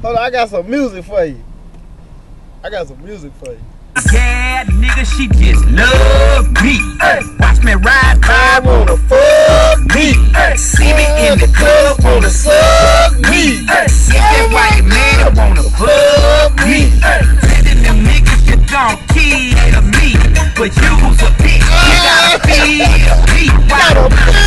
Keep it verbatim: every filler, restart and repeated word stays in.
Hold on, I got some music for you. I got some music for you. Yeah, nigga, she just love me. Ay, watch me ride by, wanna fuck me. Ay, see me in the club, wanna suck me. Ay, get that white man, wanna fuck me. Ay, telling them niggas you gon' kill me, but you was a bitch, you gotta feel me. Why?